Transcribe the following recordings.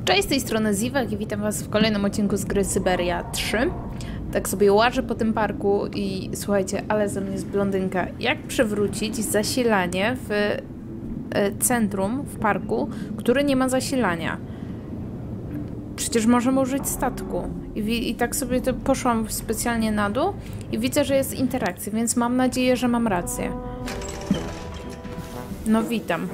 Cześć, z tej strony Ziwak i witam was w kolejnym odcinku z gry Syberia 3. Tak sobie łażę po tym parku i słuchajcie, ale ze mnie jest blondynka. Jak przywrócić zasilanie w centrum, w parku, który nie ma zasilania? Przecież możemy użyć statku. I tak sobie to poszłam specjalnie na dół i widzę, że jest interakcja, więc mam nadzieję, że mam rację. No witam.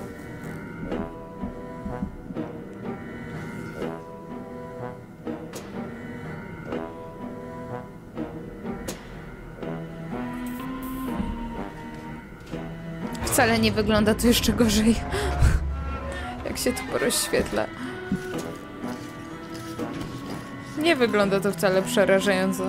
Wcale nie wygląda to jeszcze gorzej. Jak się to porozświetla. Nie wygląda to wcale przerażająco.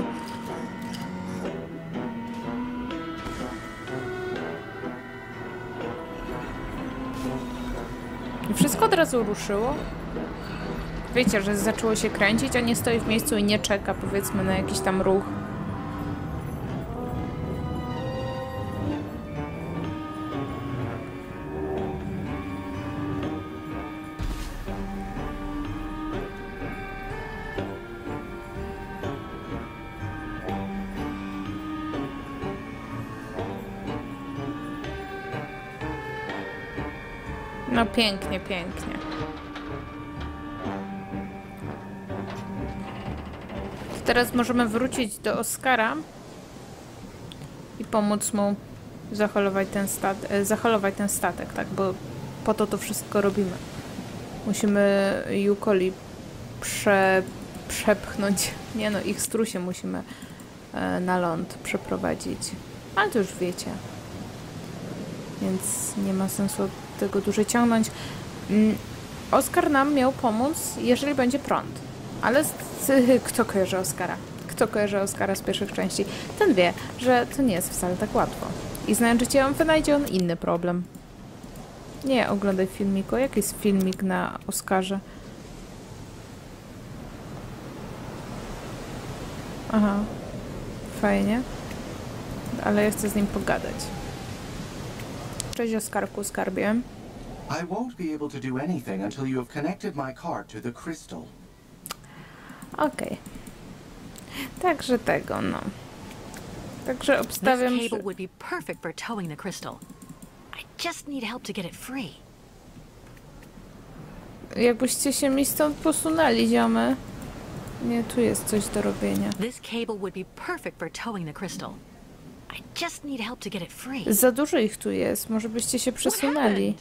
I wszystko od razu ruszyło. Wiecie, że zaczęło się kręcić, a nie stoi w miejscu i nie czeka, powiedzmy, na jakiś tam ruch. No pięknie, pięknie. Teraz możemy wrócić do Oskara i pomóc mu zaholować ten statek, tak, bo po to wszystko robimy. Musimy Yukoli przepchnąć, nie no, ich strusie musimy na ląd przeprowadzić, ale to już wiecie, więc nie ma sensu tego dłużej ciągnąć. Oskar nam miał pomóc, jeżeli będzie prąd. Ale kto kojarzy Oskara? Kto kojarzy Oskara z pierwszych części? Ten wie, że to nie jest wcale tak łatwo. I znając życie, wynajdzie on inny problem. Nie oglądaj filmiku. Jaki jest filmik na Oskarze? Aha. Fajnie. Ale ja chcę z nim pogadać. Cześć Oskarku, skarbie. I won't be able to do anything until you have connected my cart to the crystal. Okej. Także tego, no. Także obstawiam, This cable would be perfect for towing the crystal. I just need help to get it free. Jakbyście się mi stąd posunęli, ziomy. Nie, tu jest coś do robienia. This cable would be perfect for towing the crystal. I just need help to get it free. Za dużo ich tu jest. Może byście się przesunęli.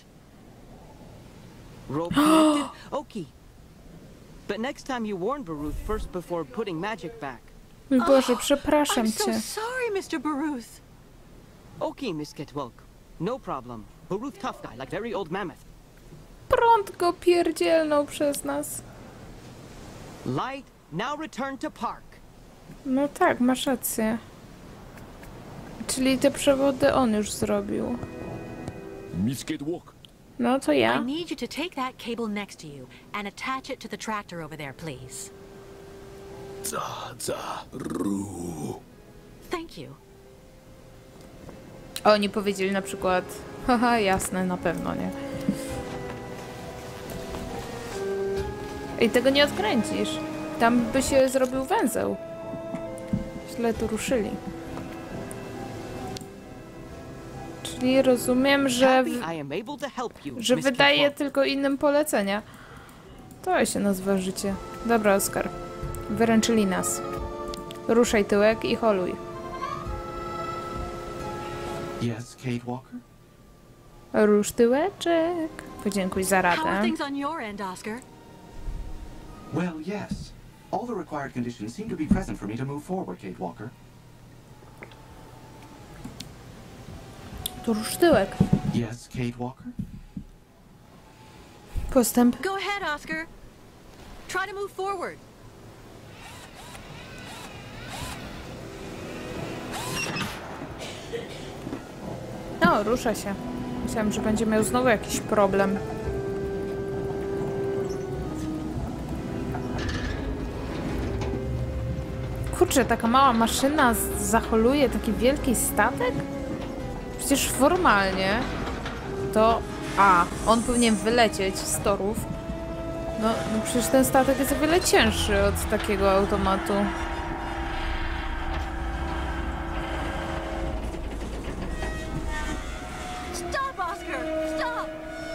Rope connected? Okay. But next time you warn Baruth first before putting magic back. Mój Boże, przepraszam I'm so cię. sorry, Mr. Baruth. Okay, Miss Ketwelk. No problem. Baruth tough guy, like very old mammoth. Prąd go pierdzielnął przez nas. Light, now return to park. No tak, masz rację. Czyli te przewody on już zrobił. Miss Catwalk. No to ja. I need you to take that cable next to you and attach it to the tractor over there, please. Thank you. Oni powiedzieli na przykład, haha, jasne, na pewno, nie? I tego nie odkręcisz. Tam by się zrobił węzeł. Źle tu ruszyli. Czyli rozumiem, że wydaje tylko innym polecenia. To się nazywa życie. Dobra, Oskar. Wyręczyli nas. Ruszaj tyłek i holuj. Yes, Kate Walker? Rusz tyłeczek. Podziękuj za How are radę. things on your end, Oscar? Well, yes. All the required conditions seem to be present for me to move forward, Kate Walker. To rusz tyłek. Yes, Kate Walker? Postęp. Go ahead, Oscar. Try to move forward. No, rusza się. Myślałam, że będzie miał znowu jakiś problem. Kurczę, taka mała maszyna zaholuje taki wielki statek? Przecież formalnie to... on powinien wylecieć z torów No przecież ten statek jest o wiele cięższy od takiego automatu. Stop, Oscar! Stop!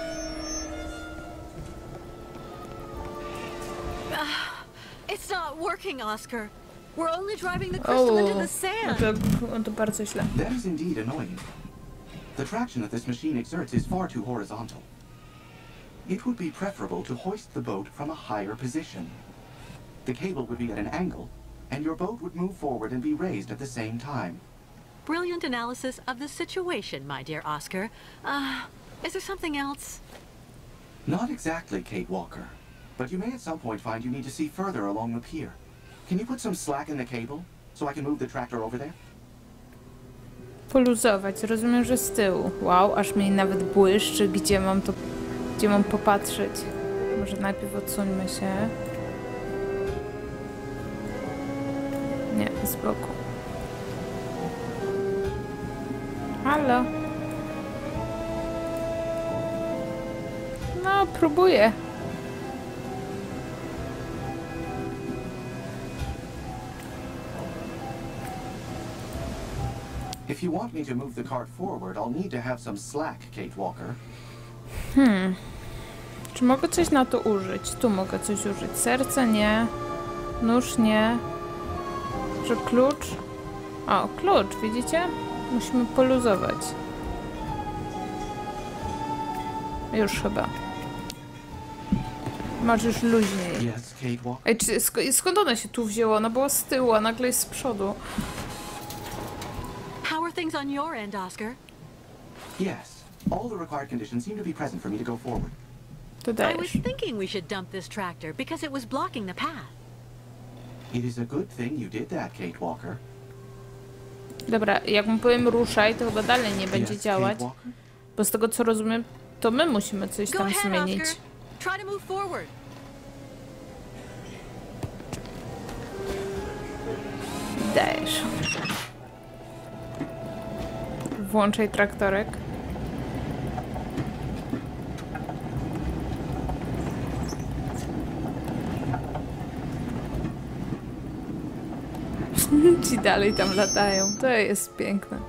It's not working, Oscar. We're only driving the crystal into the No sand. to bardzo źle. That is indeed annoying. The traction that this machine exerts is far too horizontal. It would be preferable to hoist the boat from a higher position. The cable would be at an angle, and your boat would move forward and be raised at the same time. Brilliant analysis of the situation, my dear Oscar. Is there something else? Not exactly, Kate Walker. But you may at some point find you need to see further along the pier. Can you put some slack in the cable, so I can move the tractor over there? Poluzować. Rozumiem, że z tyłu. Wow, aż mi nawet błyszczy, gdzie mam popatrzeć. Może najpierw odsuńmy się. Nie, z boku. Halo. No, próbuję. If you want me to move the cart forward, I'll need to have some slack, Kate Walker. Czy mogę coś na to użyć? Tu mogę coś użyć. Serce nie. Nóż nie. Że klucz? O, klucz, widzicie? Musimy poluzować. Już chyba. Masz już luźniej. Yes, Kate Walker. Ej, skąd ona się tu wzięła? Ona była z tyłu, a nagle jest z przodu. How are things on your end, Oscar? Yes. All the required conditions seem to be present for me to go forward. To I was dajesz. thinking we should dump this tractor because it was blocking the path. It is a good thing you did that, Kate Walker. Dobra, jak mu powiem ruszaj, to chyba dalej nie będzie Yes, działać. Kate Walker? Bo z tego co rozumiem, to my musimy coś Go tam ahead, zmienić. Oscar. Try to move forward. Dajesz. Włączaj traktorek. Ci dalej tam latają. To jest piękne.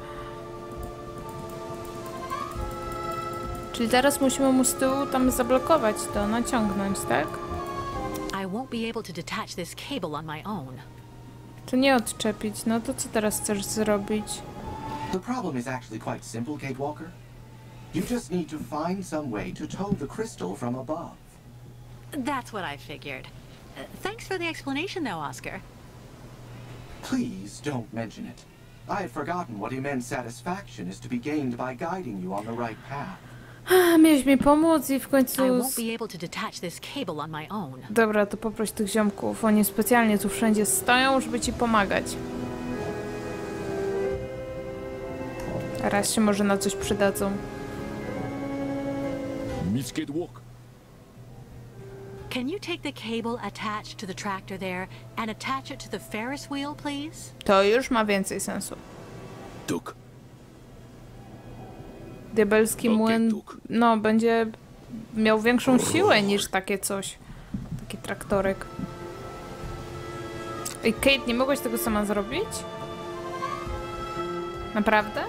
Czyli teraz musimy mu z tyłu tam zablokować to, naciągnąć, tak? I won't be able to detach this cable on my own. To nie odczepić. No to co teraz chcesz zrobić? The problem is actually quite simple, Kate Walker. You just need to find some way to tow the crystal from above. That's what I figured. Thanks for the explanation, though, Oscar. Please don't mention it. I had forgotten what immense satisfaction is to be gained by guiding you on the right path. Miałeś mi pomóc i w I końcu... won't be able to detach this cable on my own. Dobra, to poproś tych ziomków. Oni specjalnie tu wszędzie stoją, żeby ci pomagać. Raz się może na coś przydadzą. Miss Kate Walker. Can you take the cable attached to the tractor there and attach it to the Ferris wheel, please? To już ma więcej sensu. Tuk. Diabelski Okej, młyn, tuk. no, będzie miał większą siłę niż takie coś. Taki traktorek. Ej, Kate, nie mogłaś tego sama zrobić? Naprawdę?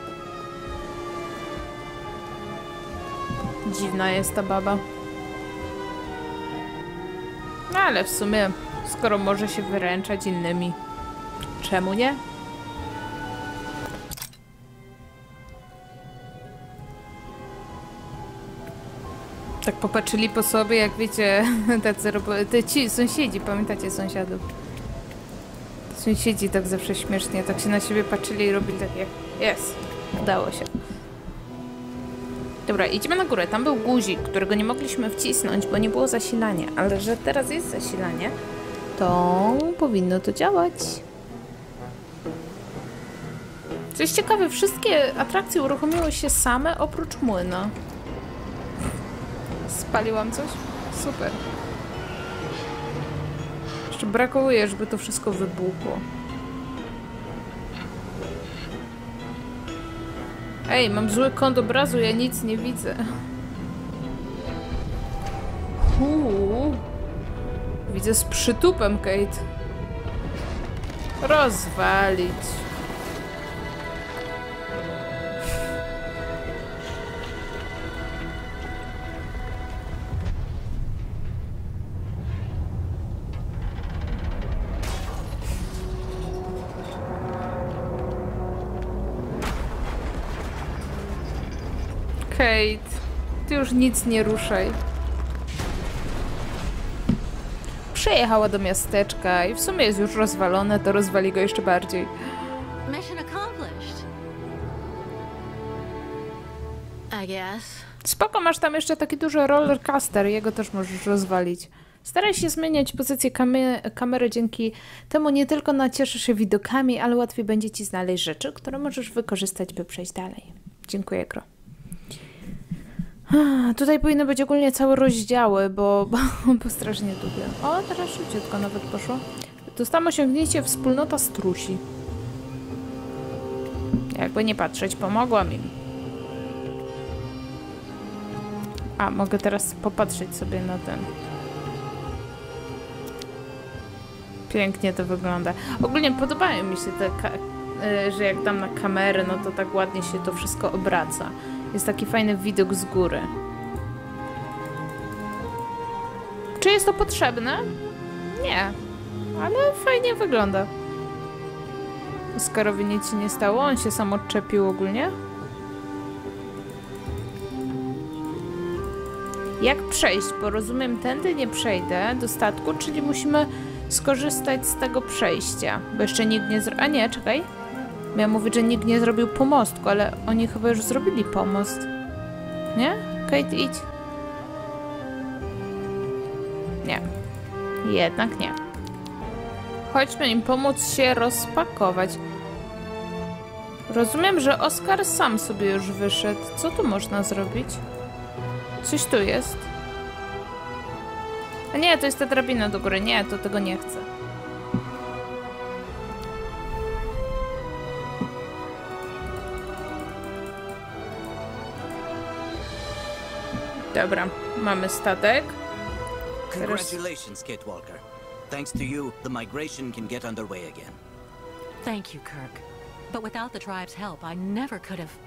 Dziwna jest ta baba. No ale w sumie, skoro może się wyręczać innymi, czemu nie? Tak popatrzyli po sobie, jak wiecie, ci sąsiedzi, pamiętacie sąsiadów? Sąsiedzi tak zawsze śmiesznie, tak się na siebie patrzyli i robili takie, jest, udało się. Dobra, idziemy na górę. Tam był guzik, którego nie mogliśmy wcisnąć, bo nie było zasilania. Ale że teraz jest zasilanie, to powinno to działać. Coś ciekawe, wszystkie atrakcje uruchomiły się same oprócz młyna. Spaliłam coś? Super. Jeszcze brakuje, żeby to wszystko wybuchło. Ej, mam zły kąt obrazu, ja nic nie widzę. Widzę z przytupem, Kate. Rozwalić. Kate, ty już nic nie ruszaj. Przejechała do miasteczka i w sumie jest już rozwalone, to rozwali go jeszcze bardziej. Mission accomplished. I guess. Spoko, masz tam jeszcze taki duży rollercoaster, jego też możesz rozwalić. Staraj się zmieniać pozycję kamery, dzięki temu nie tylko nacieszysz się widokami, ale łatwiej będzie ci znaleźć rzeczy, które możesz wykorzystać, by przejść dalej. Dziękuję, Gro. Tutaj powinny być ogólnie całe rozdziały, bo strasznie długie. O, teraz szybciutko nawet poszło. Dostałam osiągnięcie wspólnota strusi. Jakby nie patrzeć, pomogłam im. A, mogę teraz popatrzeć sobie na ten. Pięknie to wygląda. Ogólnie podobają mi się te, że jak dam na kamerę, no to tak ładnie się to wszystko obraca. Jest taki fajny widok z góry. Czy jest to potrzebne? Nie. Ale fajnie wygląda. Oskarowi nic się nie stało, on się sam odczepił ogólnie. Jak przejść? Bo rozumiem, tędy nie przejdę do statku, czyli musimy skorzystać z tego przejścia. Bo jeszcze nikt nie zrobił... A nie, czekaj. Miałam mówić, że nikt nie zrobił pomostku, ale oni chyba już zrobili pomost. Nie? Kate, idź. Nie. Jednak nie. Chodźmy im pomóc się rozpakować. Rozumiem, że Oskar sam sobie już wyszedł. Co tu można zrobić? Coś tu jest. A nie, to jest ta drabina do góry. Nie, to tego nie chcę. Dobra, mamy statek. Congratulations, Kate Walker. Thanks to you, the migration can get underway again. Thank you, Kirk. But without the tribe's help, I never could have...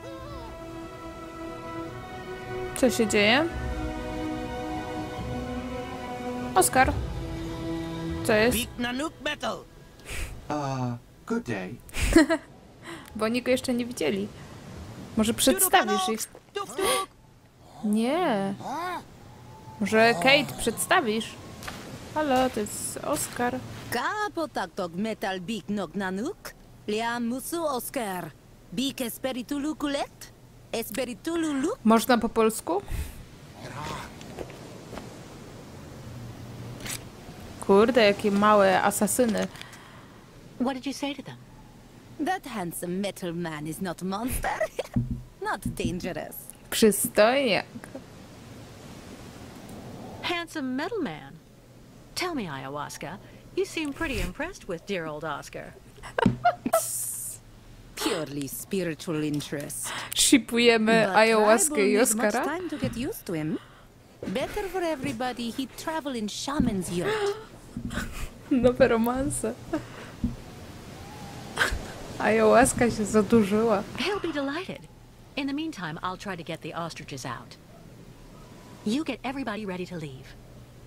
Co się dzieje? Oskar. Co jest? Good day. Bo oni go jeszcze nie widzieli. Może przedstawisz ich? Nie. Może Kate przedstawisz? Halo, to jest Oskar. Kapotaktok metal big nog nanuk. Liam musu Oskar. Big esperitulu kulet. Esperitulu luk. Można po polsku? Kurde, jakie małe asasyny. What did you say to them? That handsome metal man is not a monster. Not dangerous. Przystojniak. Handsome metal man. Tell me, Ayahuasca, you seem pretty impressed with dear old Oscar. Purely spiritual interest. Shipujemy ayahuaskę i Oskara. Time to get used to him. Better for everybody, he'd travel in shaman's yacht. Nowe romanse. Ayahuasca się zadłużyła. He'll be delighted. In the meantime, I'll try to get the ostriches out. You get everybody ready to leave.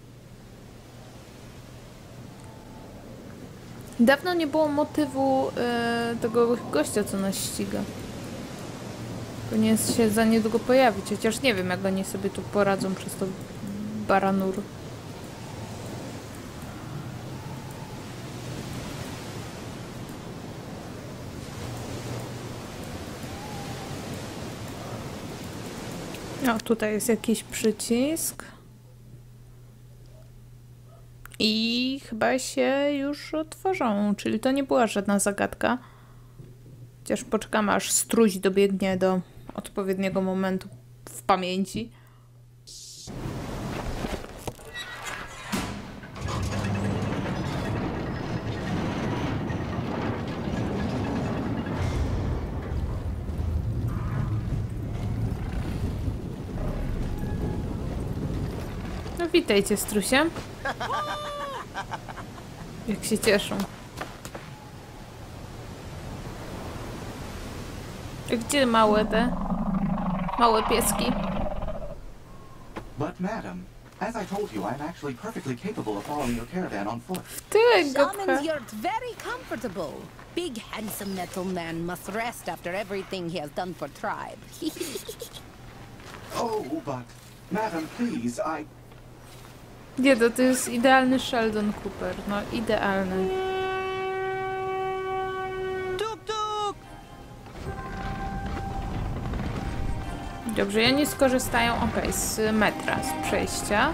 Dawno nie było motywu tego gościa, co nas ściga. Powinien się za niedługo pojawić, chociaż nie wiem, jak oni sobie tu poradzą przez to baranur. No, tutaj jest jakiś przycisk. I chyba się już otworzą, czyli to nie była żadna zagadka. Chociaż poczekamy, aż struś dobiegnie do odpowiedniego momentu w pamięci. No witajcie, strusie. Jak się cieszą. Gdzie małe pieski? But madam, as I told you, I'm actually perfectly capable of following your caravan on foot. W tyłek go pcha. Shaman's yurt very comfortable. Big handsome metal man must rest after everything he has done for tribe. Oh, but madam, please, Nie, to jest idealny Sheldon Cooper. No, idealny. Tuk-tuk! Dobrze, i oni skorzystają, z metra, z przejścia.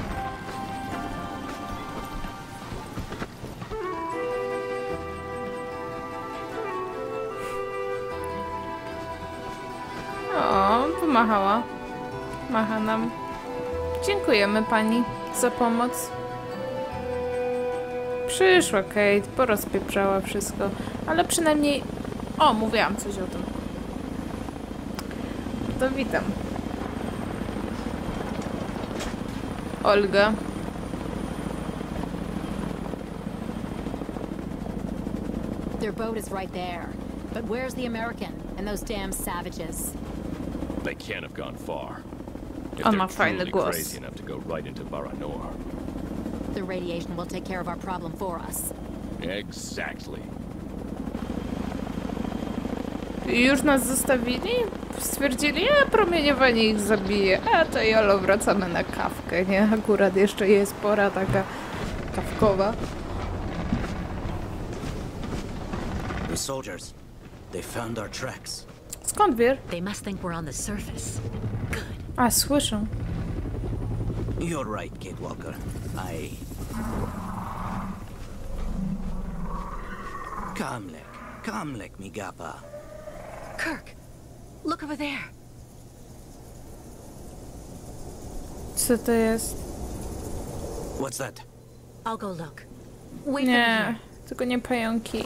O, pomachała. Macha nam. Dziękujemy pani za pomoc. Przyszła Kate, porozpieprzała wszystko, ale przynajmniej... O, mówiłam coś o tym. To witam. Olga. Their boat is right there. But where's the American and those damn savages? They can't have gone far. If On they're ma fajny truly głos. crazy enough to go right into Baranor. The radiation will take care of our problem for us. Exactly. Już nas zostawili? Stwierdzili, promieniowanie ich zabije. A to jolo, wracamy na kawkę, nie? Akurat jeszcze jest pora taka kawkowa. The soldiers. They found our tracks. Skąd wiesz? They must think we're on the surface. Good. A, słyszę. You're right, Kate Walker. Kamlek, mi gapa. Kirk, look over there. Co to jest? What's that? I'll go look. Wait for me Nie, here. tylko nie pająki.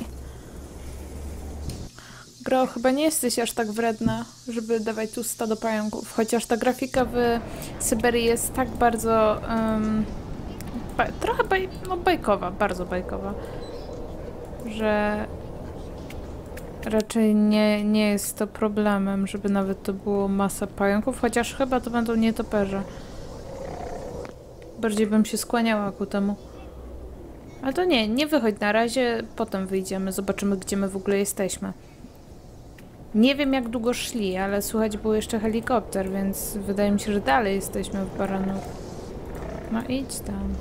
Gro, chyba nie jesteś aż tak wredna, żeby dawać tu stado pająków. Chociaż ta grafika w Syberii jest tak bardzo... trochę bajkowa, bardzo bajkowa. Że raczej nie jest to problemem, żeby nawet to było masa pająków. Chociaż chyba to będą nietoperze. Bardziej bym się skłaniała ku temu. Ale to nie wychodź na razie, potem wyjdziemy, zobaczymy, gdzie my w ogóle jesteśmy. Nie wiem, jak długo szli, ale słychać był jeszcze helikopter, więc wydaje mi się, że dalej jesteśmy w Baranor. No idź tam.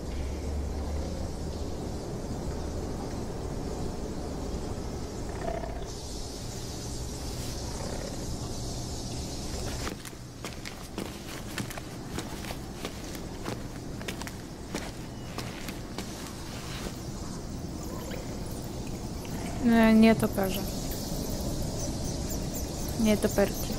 Nie toperze. Nie toperki.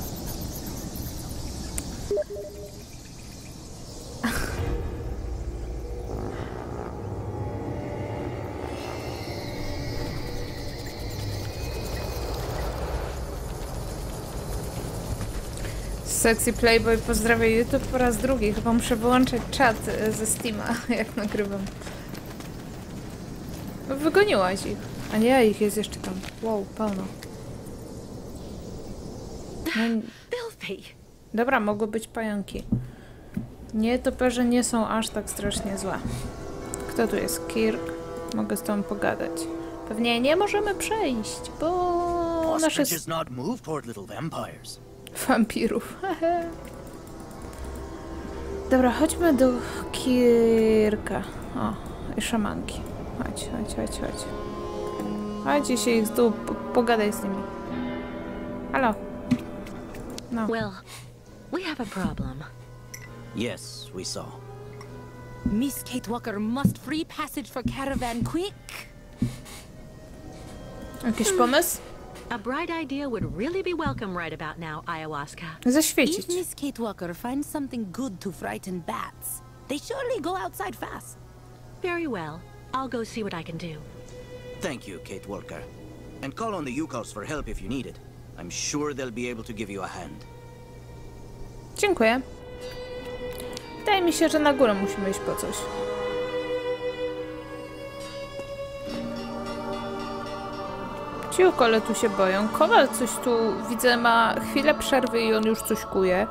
Sexy Playboy pozdrawia YouTube po raz drugi. Chyba muszę wyłączyć czat ze Steama, jak nagrywam. Wygoniłaś ich. A nie, ich jest jeszcze tam. Wow, pełno. No, Filthy. dobra, mogły być pająki. Nie, toperze nie są aż tak strasznie złe. Kto tu jest? Kirk. Mogę z tobą pogadać. Pewnie nie możemy przejść, bo nasze... Ostriches not move toward little vampires. Wampirów. Dobra, chodźmy do Kirka. O, i szamanki. Chodź. Chodź i się ich tu pogadaj z nimi. Halo. No. Well, we have a problem. Yes, we saw. Miss Kate Walker must free passage for caravan quick. Jakiś pomysł? A bright idea would really be welcome right about now, Ayahuasca. Zaświecić. If Miss Kate Walker finds something good to frighten bats, they surely go outside fast. Very well. I'll go see what I can do. Thank you, Kate Walker. And call on the Yukos for help if you need it. I'm sure they'll be able to give you a hand. Dziękuję. W Wydaje mi się, że na górę musimy iść po coś. Ci ukole tu się boją. Kowal coś tu, widzę, ma chwilę przerwy i on już coś kuje.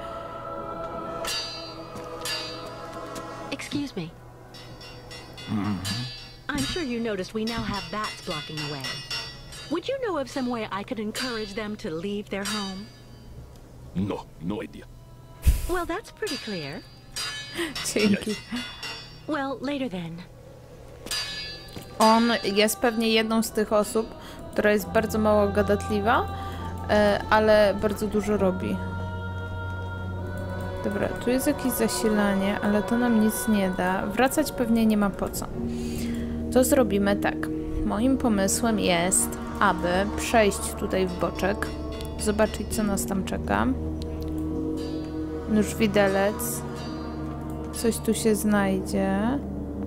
Excuse me. I'm sure you noticed we now have bats blocking the way. Would you know of some way I could encourage them to leave their home? No idea. Well, that's pretty clear. Dzięki. Well, later then. On jest pewnie jedną z tych osób, która jest bardzo mało gadatliwa, ale bardzo dużo robi. Dobra, tu jest jakieś zasilanie, ale to nam nic nie da. Wracać pewnie nie ma po co. To zrobimy tak. Moim pomysłem jest, aby przejść tutaj w boczek, zobaczyć, co nas tam czeka. Nóż widelec. Coś tu się znajdzie.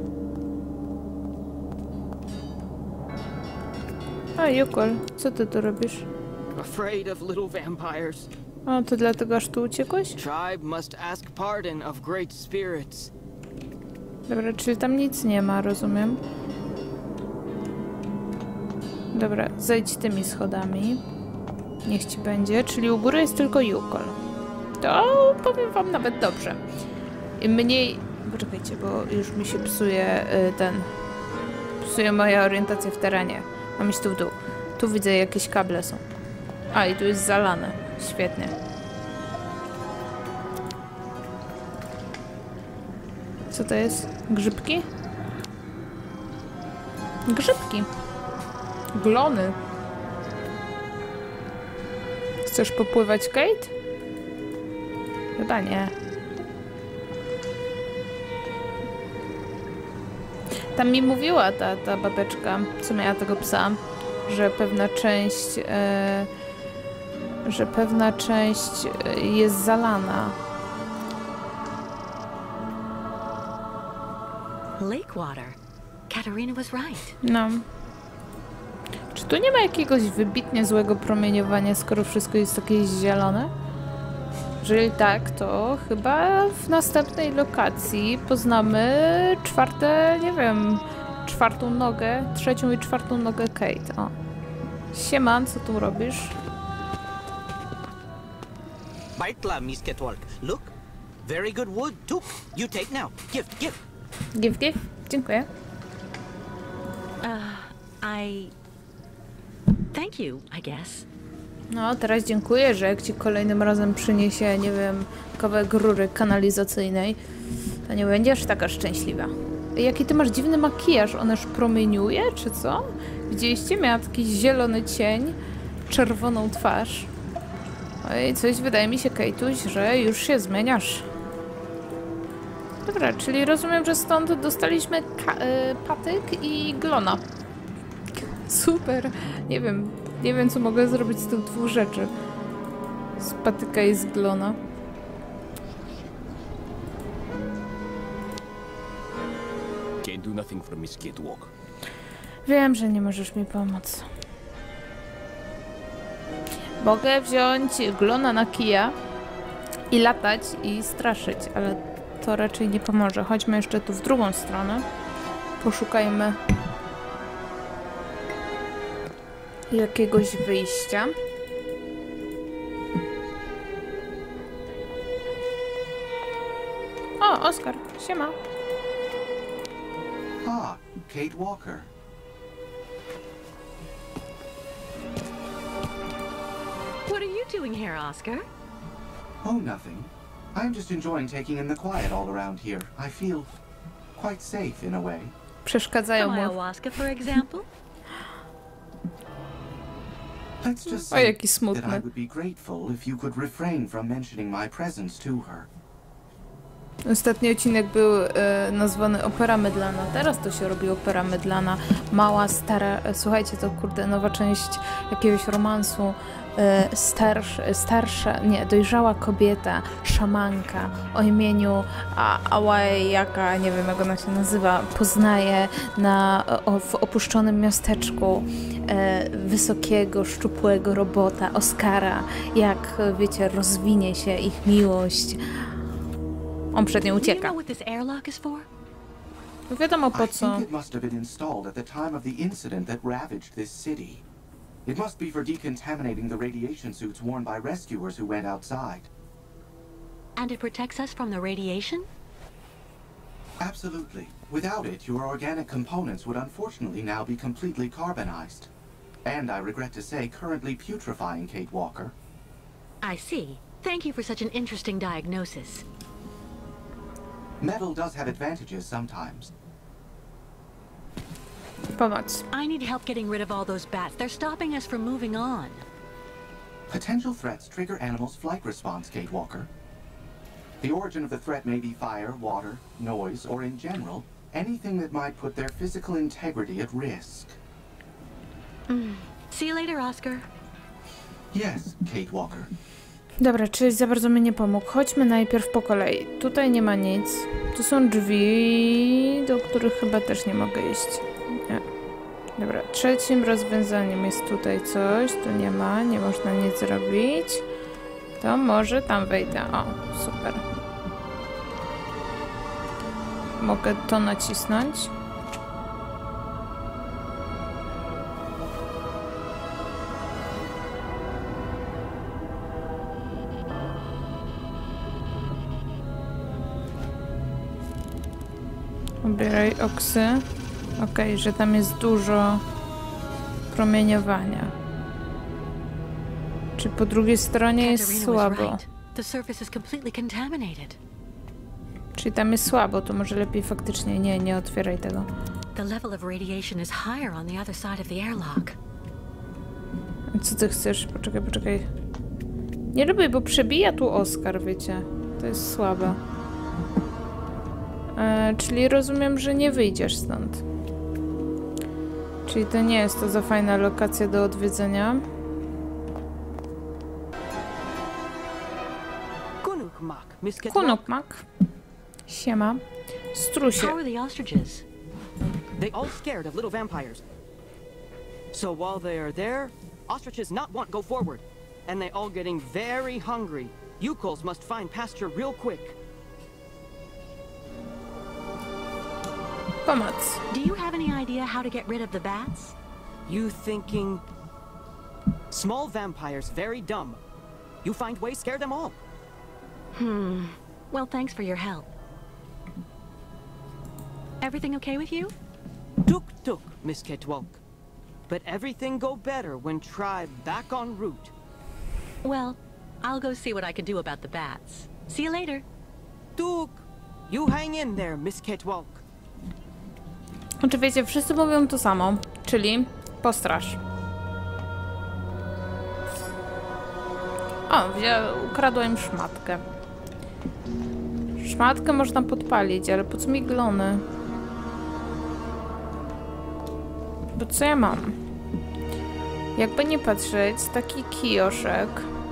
A, Yukol, co ty tu robisz? Afraid of little vampires. O, to dlatego aż tu uciekłeś? Tribe must ask pardon of great spirits. Dobra, czyli tam nic nie ma, rozumiem. Dobra, zejdź tymi schodami. Niech ci będzie, czyli u góry jest tylko Yukol. To powiem wam nawet dobrze. Im mniej... Poczekajcie, bo już mi się psuje psuje moja orientacja w terenie. Mam iść tu w dół. Tu widzę, jakieś kable są. A, i tu jest zalane. Świetnie. Co to jest? Grzybki? Grzybki. Glony. Chcesz popływać, Kate? Chyba nie. Tam mi mówiła ta babeczka, co miała tego psa, że pewna część jest zalana. Lake water. Katarina was right. No. Czy tu nie ma jakiegoś wybitnie złego promieniowania, skoro wszystko jest jakieś zielone? Jeżeli tak, to chyba w następnej lokacji poznamy trzecią i czwartą nogę Kate. O. Sieman, co tu robisz? Baitla, Miss Ketwalk. Look, very good wood, too. You take now. Give. Give. Dziękuję. Thank you, I guess. No, teraz dziękuję, że jak ci kolejnym razem przyniesie, nie wiem, kawałek rury kanalizacyjnej, to nie będziesz taka szczęśliwa. Jaki ty masz dziwny makijaż, on aż promieniuje, czy co? Widzieliście? Miała taki zielony cień, czerwoną twarz. Oj, coś wydaje mi się, Kejtuś, że już się zmieniasz. Dobra, czyli rozumiem, że stąd dostaliśmy patyk i glona. Super. Nie wiem, co mogę zrobić z tych dwóch rzeczy. Z patyka i z glona. Can't do nothing for Miss Catwalk. Wiem, że nie możesz mi pomóc. Mogę wziąć glona na kija i latać i straszyć, ale to raczej nie pomoże. Chodźmy jeszcze tu w drugą stronę. Poszukajmy jakiegoś wyjścia. O, Oskar, siema. Ah, Kate Walker. What are you doing here, Oscar? Oh, nothing. I'm just enjoying taking in the quiet all around here. I feel quite safe in a way. Przeszkadzają mu. Ayahuasca, for example? Let's just O, say jaki that I smutny. would be grateful if you could refrain from mentioning my presence to her. Ostatni odcinek był nazwany Opera Mydlana. Teraz to się robi Opera Mydlana. Mała, stara... Słuchajcie, to kurde, nowa część jakiegoś romansu. Dojrzała kobieta, szamanka o imieniu Awajaka, nie wiem, jak ona się nazywa, poznaje w opuszczonym miasteczku wysokiego, szczupłego robota, Oskara, jak, wiecie, rozwinie się ich miłość. On przed nią Do you ucieka. know what this airlock is for? No wiadomo po I co. think it must have been installed at the time of the incident that ravaged this city. It must be for decontaminating the radiation suits worn by rescuers who went outside. And it protects us from the radiation? Absolutely. Without it, your organic components would unfortunately now be completely carbonized. And I regret to say, currently putrefying, Kate Walker. I see. Thank you for such an interesting diagnosis. Metal does have advantages sometimes. Pomoc. I need help getting rid of all those bats. They're stopping us from moving on. Potential threats trigger animals' flight response, Kate Walker. The origin of the threat may be fire, water, noise, or in general, anything that might put their physical integrity at risk. See you later, Oscar. Yes, Kate Walker. Dobra, czyli za bardzo mi nie pomógł. Chodźmy najpierw po kolei. Tutaj nie ma nic. Tu są drzwi, do których chyba też nie mogę iść. Nie. Dobra, trzecim rozwiązaniem jest tutaj coś. Tu nie ma, nie można nic zrobić. To może tam wejdę. O, super. Mogę to nacisnąć. Ubieraj oksy. Okej, że tam jest dużo promieniowania. Czy po drugiej stronie jest Katerina was słabo? right. The surface is completely contaminated. Czyli tam jest słabo, to może lepiej faktycznie nie otwieraj tego. The level of radiation is higher on the other side of the airlock. Co ty chcesz? Poczekaj. Nie lubię, bo przebija tu Oskar, wiecie. To jest słabe. Czyli rozumiem, że nie wyjdziesz stąd. Czyli to nie jest to za fajna lokacja do odwiedzenia. Kunukmak, Miss Kate Walker. Kunukmak. Siema. Strusie. How are the ostriches? They all scared of little vampires. So while they are there, ostriches not want go forward. And they all getting very hungry. Yukos must find pasture real quick. Pomoc. Do you have any idea how to get rid of the bats? You thinking... Small vampires, very dumb. You find ways, scare them all. Well, thanks for your help. Everything okay with you? Tuk, Miss Ketwalk. But everything go better when tribe back en route. Well, I'll go see what I can do about the bats. See you later. Tuk, you hang in there, Miss Ketwalk. Znaczy wiecie, wszyscy mówią to samo, czyli postraż. O, ukradła im szmatkę. Szmatkę można podpalić, ale po co mi glony? Bo co ja mam? Jakby nie patrzeć, taki kijoszek.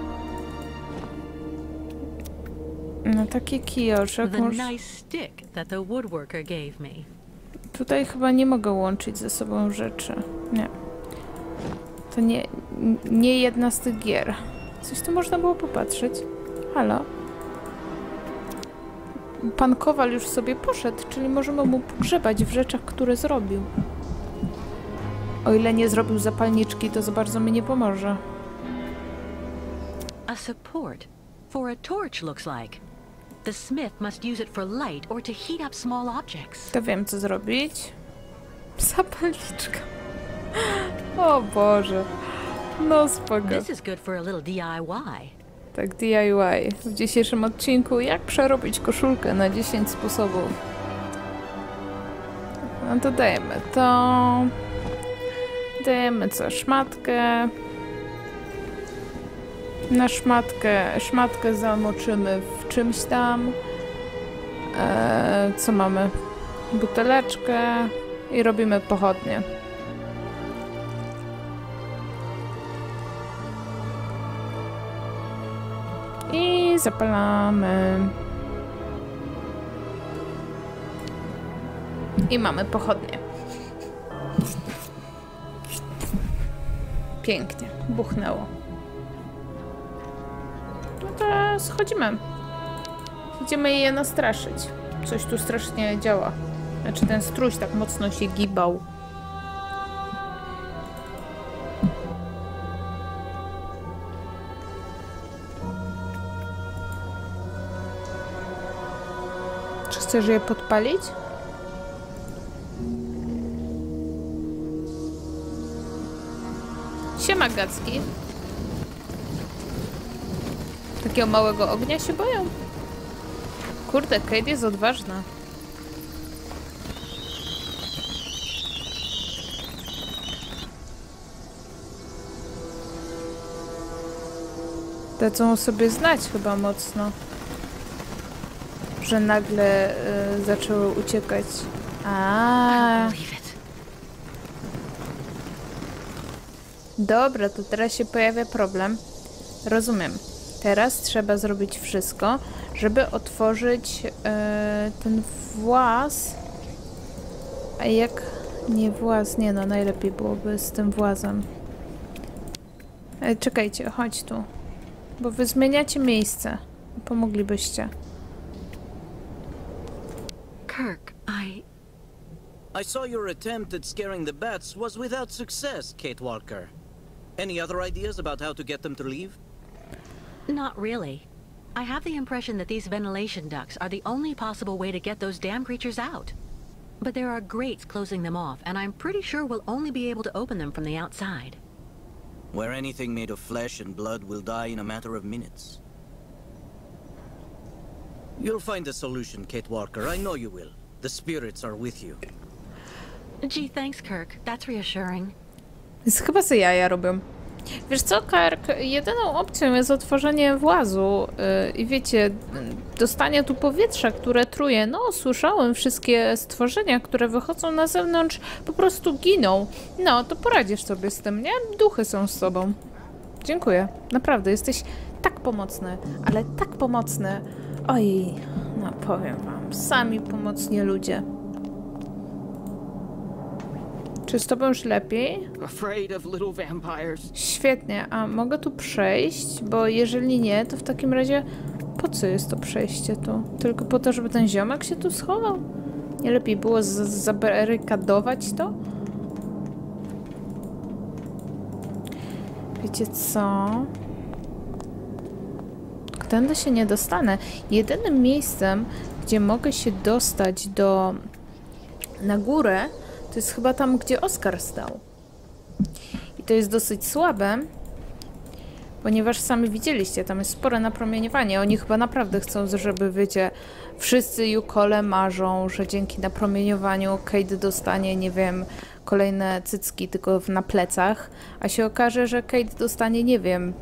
No taki kijoszek The może... nice stick that the woodworker gave me. Tutaj chyba nie mogę łączyć ze sobą rzeczy. Nie. To nie jedna z tych gier. Coś tu można było popatrzeć. Halo? Pan Kowal już sobie poszedł, czyli możemy mu pogrzebać w rzeczach, które zrobił. O ile nie zrobił zapalniczki, to za bardzo mi nie pomoże. A support for a torch looks like. The smith must use it for light or to heat up small objects. To wiem, co zrobić. Zapalniczka. O Boże. No spoko. This is good for a little DIY. Tak, DIY. W dzisiejszym odcinku jak przerobić koszulkę na 10 sposobów. No to dajemy to. Dajemy co? Szmatkę. Na szmatkę zamoczymy w czymś tam. Co mamy? Buteleczkę i robimy pochodnie. I zapalamy. I mamy pochodnie. Pięknie. Buchnęło. No to schodzimy. idziemy je nastraszyć. Coś tu strasznie działa. Znaczy ten struś tak mocno się gibał. Czy chcesz je podpalić? Siema, Gacki. Takiego małego ognia się boją. Kurde, Kate jest odważna. Dadzą sobie znać chyba mocno, że nagle zaczęły uciekać. Dobra, to teraz się pojawia problem. Rozumiem. Teraz trzeba zrobić wszystko, żeby otworzyć ten właz. A jak nie właz? Nie no, najlepiej byłoby z tym włazem. Czekajcie, chodź tu. Bo wy zmieniacie miejsce. Pomoglibyście. Kirk, I saw your attempt at scaring the bats was without success, Kate Walker. Any other ideas about how to get them to leave? Not really. I have the impression that these ventilation ducts are the only possible way to get those damn creatures out. But there are grates closing them off, and I'm pretty sure we'll only be able to open them from the outside. Where anything made of flesh and blood will die in a matter of minutes. You'll find a solution, Kate Walker. I know you will. The spirits are with you. Gee, thanks, Kirk. That's reassuring. Chyba se jaja robią. Wiesz co, Kirk? Jedyną opcją jest otworzenie włazu i wiecie, dostanie tu powietrza, które truje. No, słyszałem, wszystkie stworzenia, które wychodzą na zewnątrz, po prostu giną. No, to poradzisz sobie z tym, nie? Duchy są z sobą. Dziękuję. Naprawdę, jesteś tak pomocny, ale tak pomocny. Oj, no powiem wam, sami pomocni ludzie. Czy z tobą już lepiej? Świetnie, a mogę tu przejść? Bo jeżeli nie, to w takim razie po co jest to przejście tu? Tylko po to, żeby ten ziomek się tu schował? Nie lepiej było zabarykadować to? Wiecie co? Tędy się nie dostanę. Jedynym miejscem, gdzie mogę się dostać na górę, to jest chyba tam, gdzie Oskar stał. I to jest dosyć słabe, ponieważ sami widzieliście, tam jest spore napromieniowanie. Oni chyba naprawdę chcą, żeby, wiecie, wszyscy Yukole marzą, że dzięki napromieniowaniu Kate dostanie, nie wiem, kolejne cycki tylko na plecach, a się okaże, że Kate dostanie, nie wiem,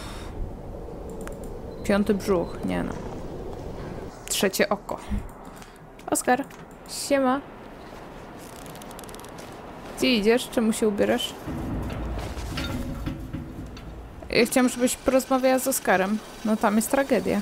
5. brzuch, nie no. 3. oko. Oskar, siema. Gdzie idziesz? Czemu się ubierasz? Ja chciałam, żebyś porozmawiała z Oskarem. No tam jest tragedia.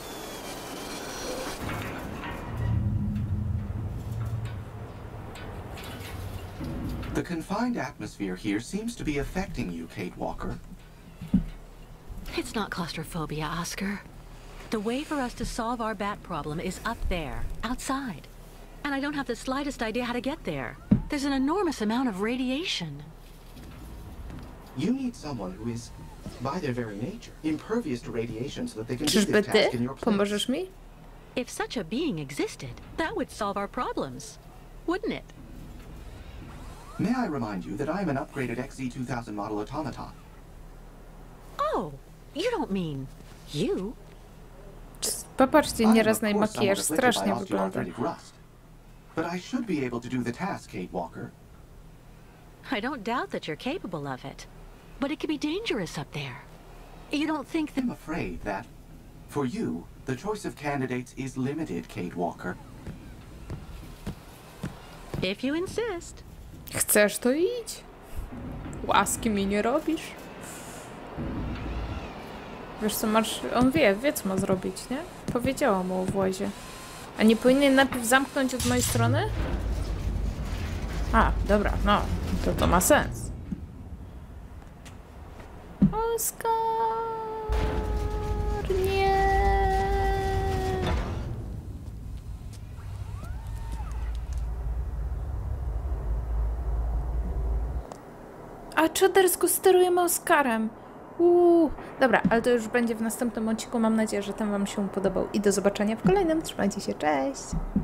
The confined atmosphere here seems to be affecting you, Kate Walker. It's not claustrophobia, Oscar. The way for us to solve our bat problem is up there, outside. And I don't have the slightest idea how to get there. There's an enormous amount of radiation. You need someone who is, by their very nature, impervious to radiation so that they can do Czyżby this task ty in your place. pomożesz mi? If such a being existed, that would solve our problems, wouldn't it? May I remind you that I am an upgraded XZ-2000 model automaton. Oh, you don't mean you? Popatrzcie, I am, nieraz of na jej course, makijaż somewhat afflicted strasznie by wygląda. osteoarthritic rust. But I should be able to do the task, Kate Walker. I don't doubt that you're capable of it, but it can be dangerous up there. You don't think that... I'm afraid that, for you, the choice of candidates is limited, Kate Walker. If you insist. Chcesz, to idź. Łaski mi nie robisz. Wiesz co, masz... On wie co ma zrobić, nie? Powiedziała mu o włazie. A nie powinien najpierw zamknąć od mojej strony? A, dobra, no. To ma sens. Oskar, nie. A czadersko sterujemy Oskarem. Dobra, ale to już będzie w następnym odcinku. Mam nadzieję, że ten wam się podobał i do zobaczenia w kolejnym. Trzymajcie się, cześć!